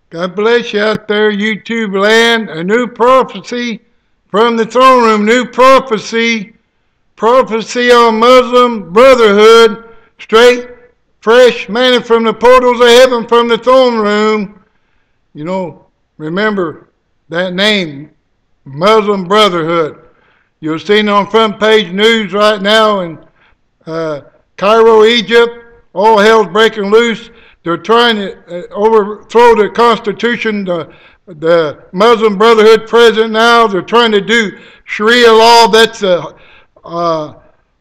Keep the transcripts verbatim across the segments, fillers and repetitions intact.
God bless you out there, YouTube land. A new prophecy from the throne room. New prophecy. Prophecy on Muslim Brotherhood. Straight, fresh, manna from the portals of heaven from the throne room. You know, remember that name, Muslim Brotherhood. You'll see it on front page news right now in uh, Cairo, Egypt. All hell's breaking loose. They're trying to uh, overthrow the Constitution, the, the Muslim Brotherhood president now. They're trying to do Sharia Law. That's a uh,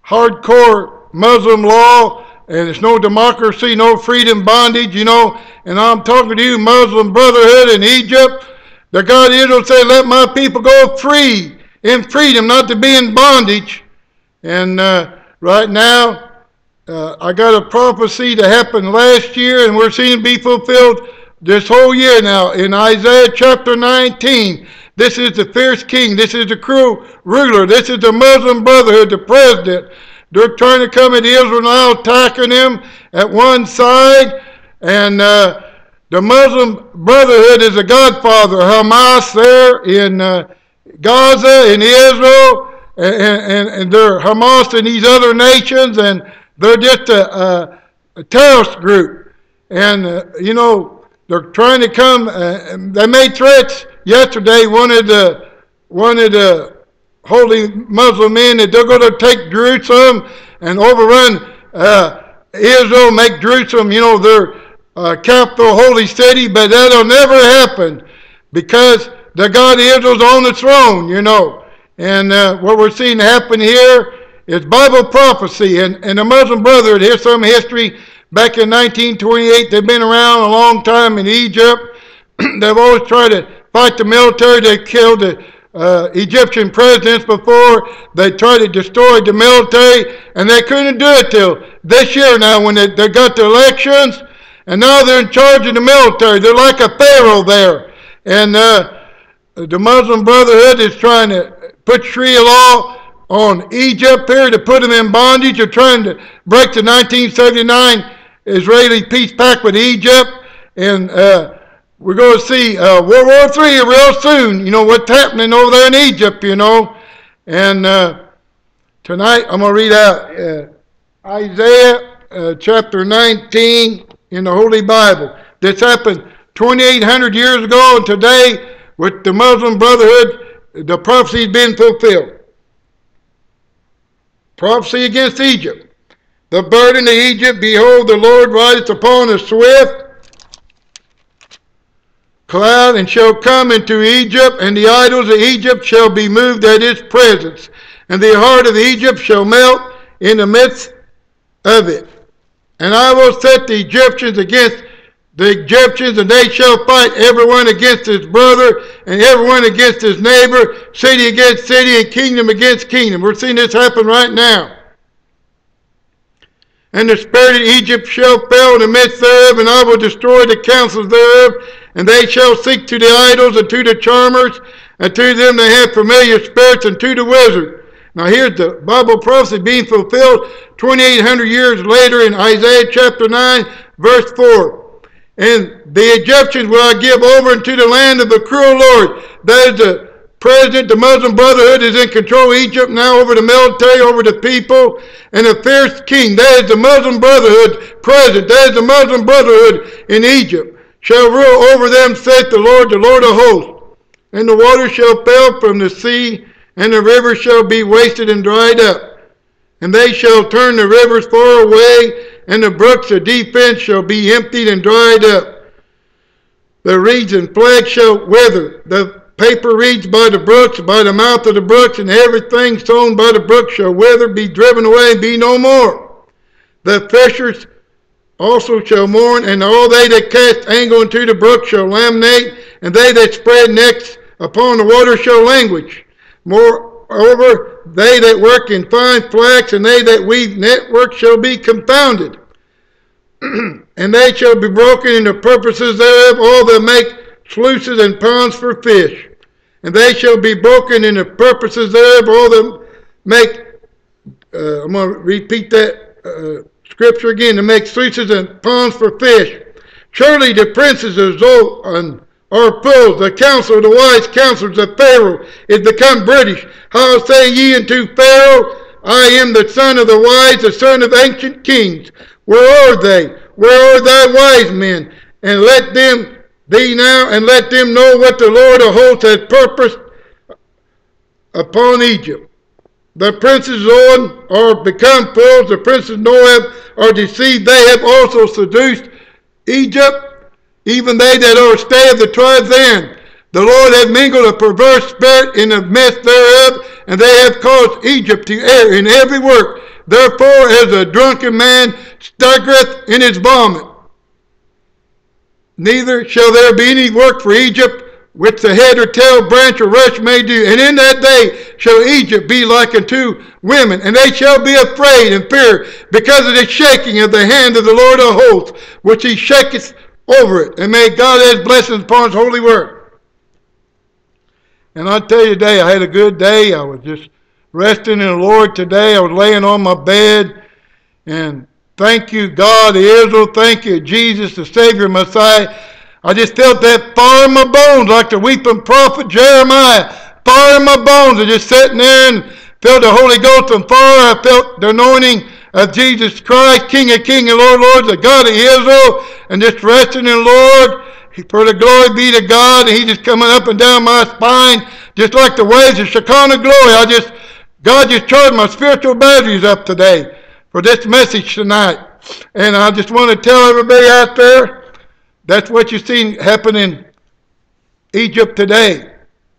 hardcore Muslim law, and it's no democracy, no freedom, bondage, you know. And I'm talking to you, Muslim Brotherhood in Egypt. The God of Israel said, let my people go free, in freedom, not to be in bondage. And uh, right now, Uh, I got a prophecy that happened last year, and we're seeing it be fulfilled this whole year now. In Isaiah chapter nineteen, this is the fierce king. This is the cruel ruler. This is the Muslim Brotherhood, the president. They're trying to come at Israel now, attacking him at one side. And uh, the Muslim Brotherhood is the godfather. Hamas there in uh, Gaza, in Israel, and, and, and they're Hamas in these other nations, and they're just a, a, a terrorist group. And, uh, you know, they're trying to come. Uh, they made threats yesterday. One of the, one of the holy Muslim men that they're going to take Jerusalem and overrun uh, Israel, make Jerusalem, you know, their uh, capital, holy city. But that'll never happen because the God of Israel's on the throne, you know. And uh, what we're seeing happen here, it's Bible prophecy, and, and the Muslim Brotherhood, here's some history. Back in nineteen twenty-eight, they've been around a long time in Egypt. They've always tried to fight the military. They killed the uh, Egyptian presidents before. They tried to destroy the military, and they couldn't do it till this year now when they, they got the elections, and now they're in charge of the military. They're like a pharaoh there. And uh, the Muslim Brotherhood is trying to put Sharia law on Egypt here to put them in bondage. They're trying to break the nineteen seventy-nine Israeli peace pact with Egypt. And uh, we're going to see uh, World War Three real soon. You know what's happening over there in Egypt, you know. And uh, tonight I'm going to read out uh, Isaiah uh, chapter nineteen in the Holy Bible. This happened twenty-eight hundred years ago, and today with the Muslim Brotherhood, the prophecy has been fulfilled. Prophecy against Egypt. The burden of Egypt, behold, the Lord rideth upon a swift cloud, and shall come into Egypt, and the idols of Egypt shall be moved at his presence, and the heart of Egypt shall melt in the midst of it. And I will set the Egyptians against the Egyptians, and they shall fight everyone against his brother, and everyone against his neighbor, city against city, and kingdom against kingdom. We're seeing this happen right now. And the spirit of Egypt shall fail in the midst thereof, and I will destroy the counsels thereof, and they shall seek to the idols, and to the charmers, and to them that have familiar spirits, and to the wizard. Now here's the Bible prophecy being fulfilled twenty-eight hundred years later in Isaiah chapter nine, verse four. And the Egyptians will I give over into the land of the cruel Lord. That is the president, the Muslim Brotherhood is in control of Egypt now, over the military, over the people, and the fierce king. That is the Muslim Brotherhood president. That is the Muslim Brotherhood in Egypt. Shall rule over them, saith the Lord, the Lord of hosts. And the water shall fail from the sea, and the rivers shall be wasted and dried up. And they shall turn the rivers far away, and the brooks of defense shall be emptied and dried up. The reeds and flags shall wither. The paper reeds by the brooks, by the mouth of the brooks, and everything sown by the brook shall wither, be driven away, and be no more. The fishers also shall mourn, and all they that cast angle into the brook shall lamentate, and they that spread nets upon the water shall languish. Moreover, they that work in fine flax, and they that weave network shall be confounded. And they shall be broken in the purposes thereof, all that make sluices and ponds for fish. And they shall be broken in the purposes thereof, all that make, uh, I'm going to repeat that uh, scripture again, to make sluices and ponds for fish. Surely the princes of Zoan are fools. The counsel of the wise counselors of Pharaoh is become British. How say ye unto Pharaoh, I am the son of the wise, the son of ancient kings. Where are they? Where are thy wise men? And let them be now, and let them know what the Lord of hosts has purposed upon Egypt. The princes of Zoan are become fools. The princes of Moab are deceived. They have also seduced Egypt, even they that are stay of the tribes therein. The Lord hath mingled a perverse spirit in the midst thereof, and they have caused Egypt to err in every work. Therefore, as a drunken man staggereth in his vomit, neither shall there be any work for Egypt, which the head or tail, branch or rush may do. And in that day shall Egypt be like unto women, and they shall be afraid and fear, because of the shaking of the hand of the Lord of hosts, which he shaketh over it. And may God add blessings upon his holy word. And I tell you today, I had a good day. I was just resting in the Lord today. I was laying on my bed, and thank you, God of Israel. Thank you, Jesus, the Savior, Messiah. I just felt that fire in my bones, like the weeping prophet Jeremiah. Fire in my bones. I just sitting there and felt the Holy Ghost and fire. I felt the anointing of Jesus Christ, King of kings and Lord of lords, the God of Israel, and just resting in the Lord. For the glory be to God, and he just coming up and down my spine, just like the waves of Shekinah glory. I just, God just charged my spiritual batteries up today for this message tonight. And I just want to tell everybody out there, that's what you see happen in Egypt today.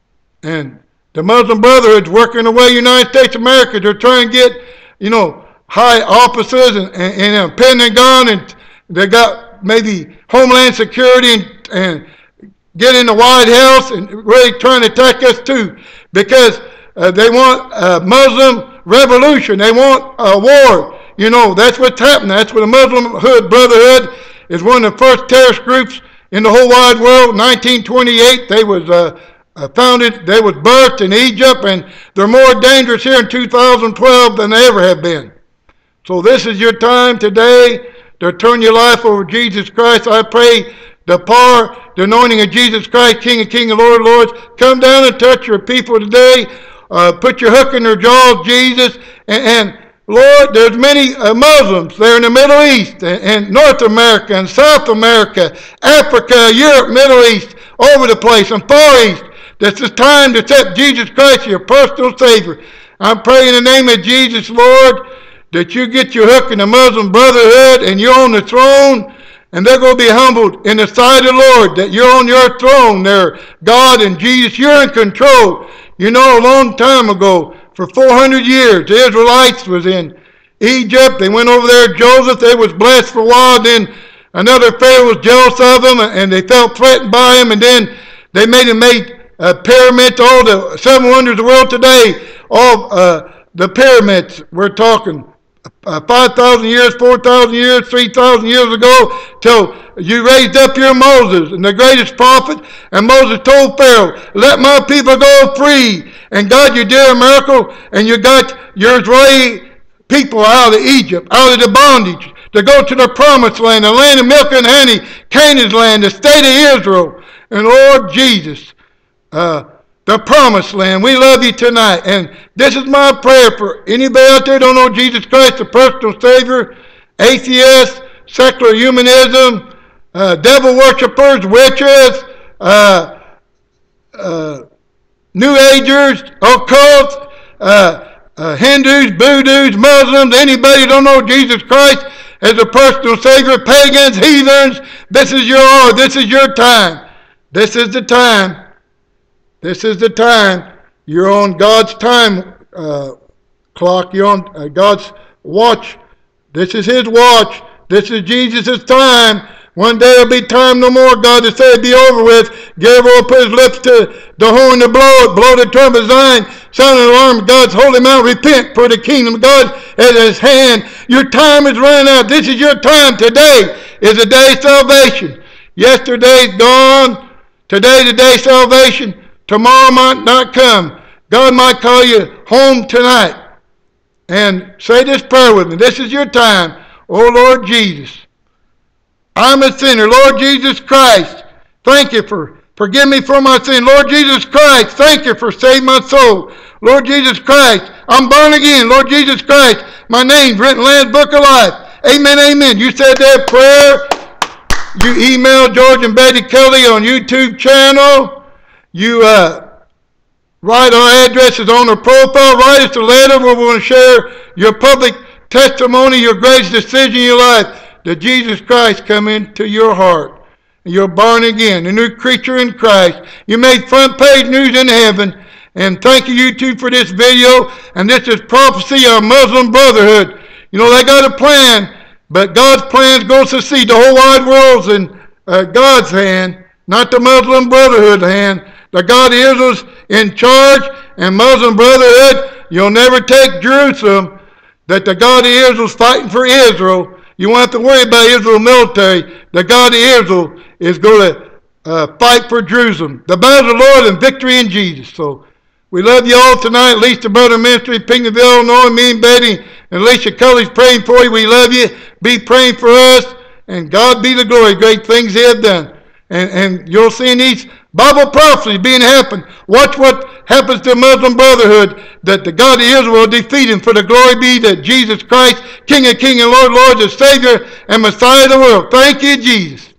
And the Muslim Brotherhood's working the way United States of America. They're trying to get, you know, high offices and, and, and a Pentagon, and they got maybe Homeland Security and, and get in the White House and really trying to attack us too, because uh, they want a Muslim revolution. They want a war. You know, that's what's happening. That's what the Muslim Brotherhood is one of the first terrorist groups in the whole wide world. nineteen twenty-eight, they was uh, uh, founded, they was birthed in Egypt, and they're more dangerous here in two thousand twelve than they ever have been. So this is your time today to turn your life over to Jesus Christ. I pray the power, the anointing of Jesus Christ, King of kings and Lord of lords, come down and touch your people today. Uh, put your hook in their jaws, Jesus. And, and Lord, there's many uh, Muslims there in the Middle East and, and North America and South America, Africa, Europe, Middle East, over the place, and Far East. This is time to accept Jesus Christ, your personal Savior. I'm praying in the name of Jesus, Lord, that you get your hook in the Muslim Brotherhood and you're on the throne, and they're going to be humbled in the sight of the Lord, that you're on your throne there, God and Jesus. You're in control. You know, a long time ago, for four hundred years, the Israelites was in Egypt. They went over there, Joseph, they was blessed for a while. Then another Pharaoh was jealous of them, and they felt threatened by him, and then they made him make uh, pyramids, all the seven wonders of the world today, all uh, the pyramids we're talking. Uh, five thousand years, four thousand years, three thousand years ago, till you raised up your Moses, and the greatest prophet, and Moses told Pharaoh, let my people go free. And God, you did a miracle, and you got your Israeli people out of Egypt, out of the bondage, to go to the promised land, the land of milk and honey, Canaan's land, the state of Israel. And Lord Jesus, uh, the promised land. We love you tonight. And this is my prayer for anybody out there who don't know Jesus Christ, the personal Savior, atheists, secular humanism, uh, devil worshippers, witches, uh, uh, New Agers, occults, uh, uh, Hindus, Buddhists, Muslims, anybody who don't know Jesus Christ as a personal Savior, pagans, heathens. This is your hour. This is your time. This is the time. This is the time. You're on God's time uh, clock. You're on uh, God's watch. This is his watch. This is Jesus' time. One day it'll be time no more. God to say it'll be over with. Gabriel will put his lips to the horn to blow it. Blow the trumpet of Zion. Sound an alarm. God's holy mount. Repent, for the kingdom of God at his hand. Your time is running out. This is your time. Today is the day of salvation. Yesterday's gone. Today the day of salvation. Tomorrow might not come. God might call you home tonight. And say this prayer with me. This is your time. Oh Lord Jesus, I'm a sinner. Lord Jesus Christ, thank you for forgive me for my sin. Lord Jesus Christ, thank you for saving my soul. Lord Jesus Christ, I'm born again. Lord Jesus Christ, my name's written in the Lamb's Book of Life. Amen, amen. You said that prayer. You email George and Betty Culley on YouTube channel. You uh, write our addresses on our profile. Write us a letter where we want to share your public testimony, your greatest decision in your life, that Jesus Christ come into your heart. And you're born again, a new creature in Christ. You made front page news in heaven. And thank you, YouTube, for this video. And this is Prophecy of Muslim Brotherhood. You know, they got a plan, but God's plans go to succeed. The whole wide world's in uh, God's hand, not the Muslim Brotherhood hand. The God of Israel's in charge, and Muslim Brotherhood, you'll never take Jerusalem. That the God of Israel's fighting for Israel. You won't have to worry about Israel military. The God of Israel is going to uh, fight for Jerusalem. The battle of the Lord and victory in Jesus. So we love you all tonight. Lisa Brother Ministry, Pinckneyville, Illinois. Me and Betty and Alicia Culley's praying for you. We love you. Be praying for us. And God be the glory. Great things He has done. And, and you'll see in these Bible prophecies being happened. Watch what happens to Muslim Brotherhood, that the God of Israel will defeat him, for the glory be to Jesus Christ, King of kings and Lord of lords, the Savior and Messiah of the world. Thank you, Jesus.